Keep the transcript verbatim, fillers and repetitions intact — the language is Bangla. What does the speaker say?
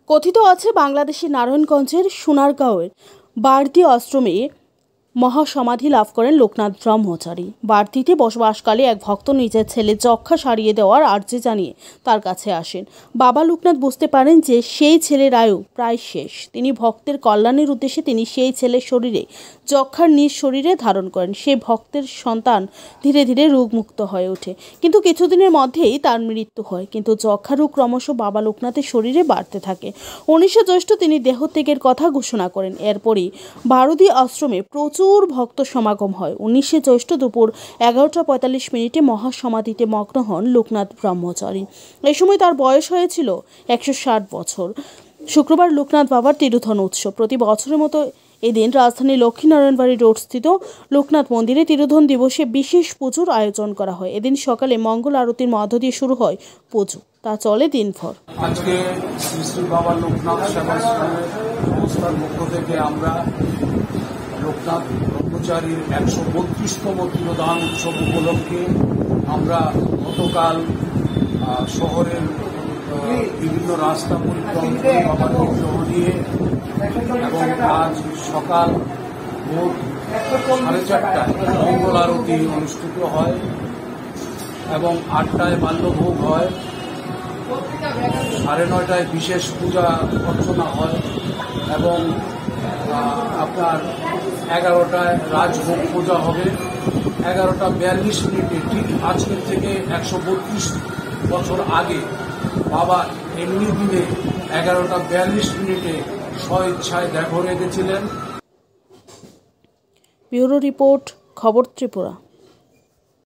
কথিত আছে বাংলাদেশের নারায়ণগঞ্জের সোনারগাঁওয়ের বাড়তি আশ্রমে মহাসমাধি লাভ করেন লোকনাথ ব্রহ্মচারী। বাড়তিতে বসবাসকালে এক ভক্ত নিজের ছেলে যক্ষা সারিয়ে দেওয়ার আর্জি জানিয়ে তার কাছে আসেন। বাবা লোকনাথ বুঝতে পারেন যে সেই ছেলের আয়ু প্রায় শেষ। তিনি ভক্তের কল্যাণের উদ্দেশ্যে তিনি সেই ছেলের শরীরে যক্ষার নিজ শরীরে ধারণ করেন। সেই ভক্তের সন্তান ধীরে ধীরে রোগমুক্ত হয়ে ওঠে, কিন্তু কিছুদিনের মধ্যেই তার মৃত্যু হয়। কিন্তু যক্ষা রোগ ক্রমশ বাবা লোকনাথের শরীরে বাড়তে থাকে। উনিশে জ্যৈষ্ঠ তিনি দেহত্যাগের কথা ঘোষণা করেন। এরপরই বারুদি আশ্রমে প্রচুর ভক্ত সমাগম হয়। উনিশে জ্যৈষ্ঠ দুপুর এগারোটা পঁয়তাল্লিশ মিনিটে মহাসমাধিতে মগ্ন হন লোকনাথ ব্রহ্মচারী। এই সময় তার বয়স হয়েছিল একশো ষাট বছর। শুক্রবার লোকনাথ বাবার তিরোধান উৎসব। প্রতি বছরের মতো এদিন রাজধানীর লক্ষ্মীনারায়ণবাড়ি রোড স্থিত লোকনাথ মন্দিরে তিরোধান দিবসে বিশেষ পুজোর আয়োজন করা হয়। এদিন সকালে মঙ্গল আরতির মধ্য দিয়ে শুরু হয় পুজো, তা চলে দিনভর। আজকে শ্রী শ্রী বাবা লোকনাথ সেবাশ্রমের সংস্থার পক্ষ থেকে আমরা লোকনাথ ব্রহ্মচারীর একশো বত্রিশতম তিরোধান উৎসব উপলক্ষে আমরা গতকাল শহরের বিভিন্ন রাস্তা পরিক্রমা করে বাবার বিগ্রহ নিয়ে এবং আজ সকাল ভোর সাড়ে চারটায় মঙ্গল আরতি অনুষ্ঠিত হয় এবং আটটায় বাল্যভোগ হয়, সাড়ে নয়টায় বিশেষ পূজা অর্চনা হয় এবং আপনার এগারোটায় রাজভোগ পূজা হবে। এগারোটা বিয়াল্লিশ মিনিটে ঠিক আজকের থেকে একশো বত্রিশ বছর আগে বাবা এমনি দিনে এগারোটা বিয়াল্লিশ মিনিটে স্বইচ্ছায় দেহ রেখেছিলেন। ব্যুরো রিপোর্ট, খবর ত্রিপুরা।